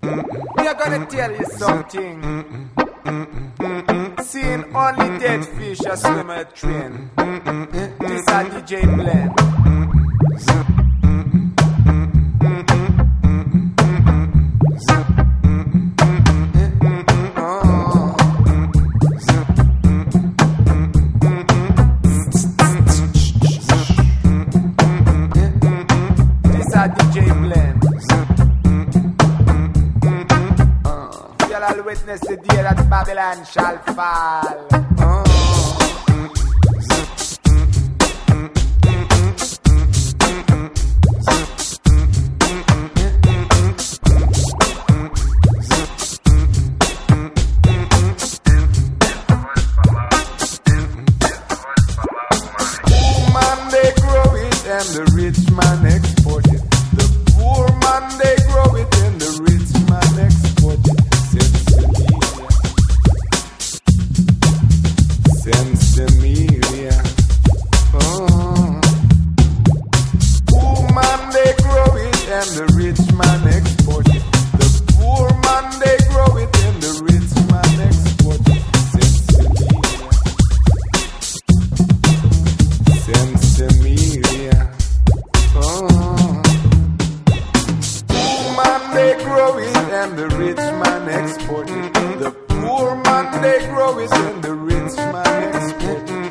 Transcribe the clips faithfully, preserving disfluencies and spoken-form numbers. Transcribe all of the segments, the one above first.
We are gonna tell you something. Seeing only dead fish a swim a train. This a D J Blend. This a D J Blend. I'll witness the day that Babylon shall fall. Oh. Poor man they grow it and the rich man export it. The poor man they grow it and the rich man export it. Sensimilia. Oh. Poor man they grow it and the rich man export it. The poor man they grow it and the rich man export it. Sensimilia. Sensimilia. Oh. Poor man they grow it and the rich man export it. The poor man they grow it and the rich man export it.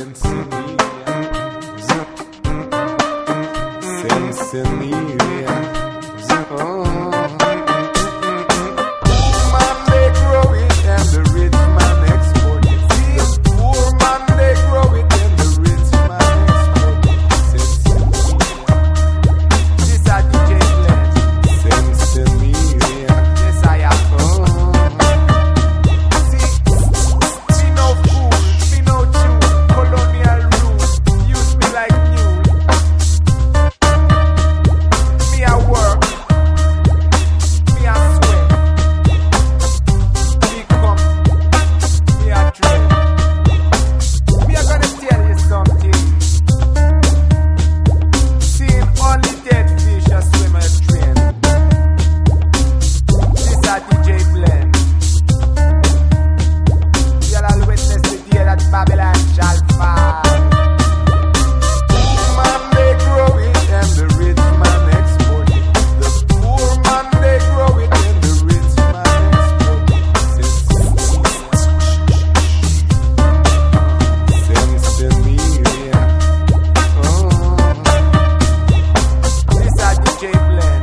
Sensimilia. Oh. Poor man they grow it and the rich man export it. See, poor man they grow it and the rich man export it. Sensimilia. This a D J Blend. Sensimilia. Yes I am. Oh. Babylon shall fall. Poor man they grow it and the rich man export it. The poor man they grow it and the rich man export it. Sensimilia. Oh. This a D J Blend.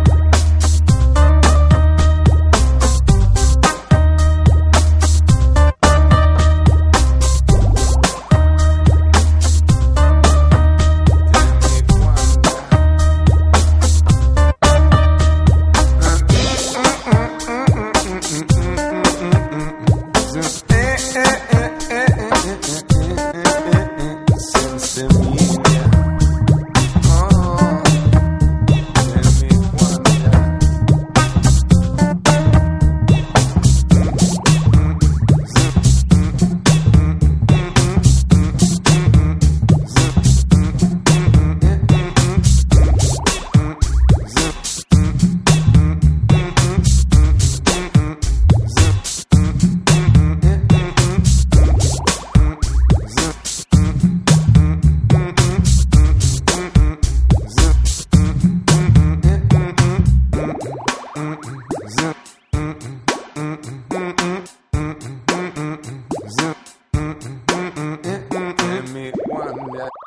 Let me wonder.